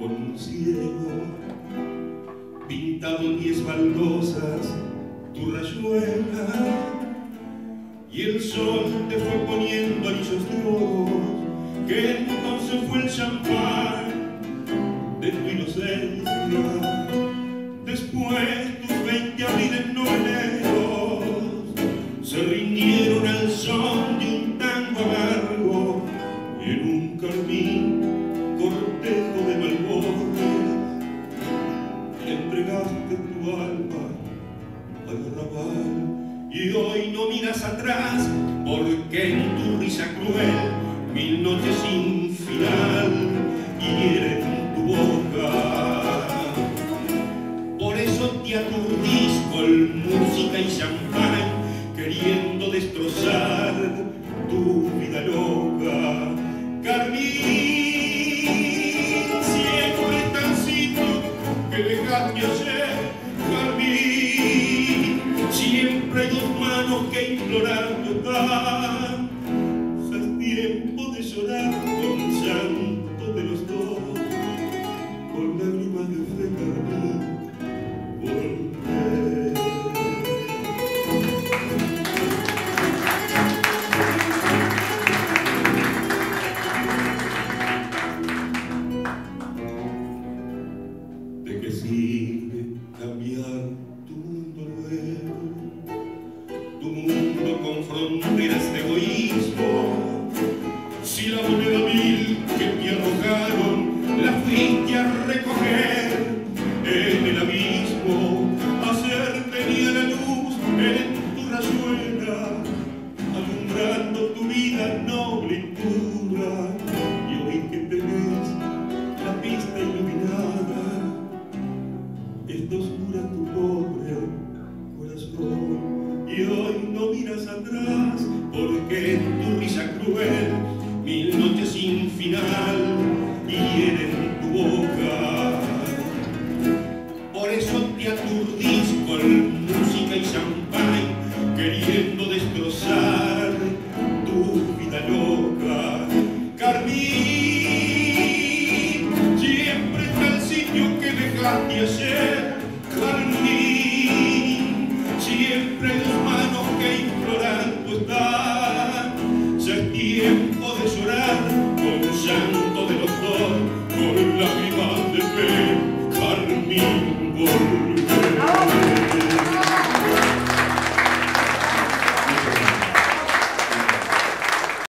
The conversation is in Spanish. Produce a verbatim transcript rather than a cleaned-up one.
con un cielo pintado en diez baldosas tu rayuela, y el sol te fue poniendo anillos de oro, que entonces fue el champán de tu inocencia. Después tus veinte abriles noveneros se rindieron al son de un tango amargo, y en un carmín cortejo de Malboro le entregaste tu alma al arrabal. Y hoy no miras atrás, porque en tu risa cruel mil noches sin final hieren tu boca. Por eso te aturdís con música y champán, queriendo destrozar tu vida loca. Carmín, siempre tan sitio que dejaste ayer. Carmín, siempre hay dos manos que implorando están. Es tiempo de llorar con llanto de los dos, con lágrimas de fe. Carmín, volver. ¿De qué sirve cambiar tu mundo nuevo, tu mundo con fronteras de egoísmo? Si la moneda vil que te arrojaron la fuiste a recoger en el abismo, hacer venir la luz en tu rayuela, alumbrando tu vida noble y pura. Y hoy que tenés la pista iluminada, está oscura tu pobre corazón. Y hoy no miras atrás, porque en tu risa cruel mil noches sin final hieren tu boca. Por eso te aturdís con música y champán, queriendo destrozar tu vida loca. Carmín, siempre está el sitio que dejaste ayer. Carmín,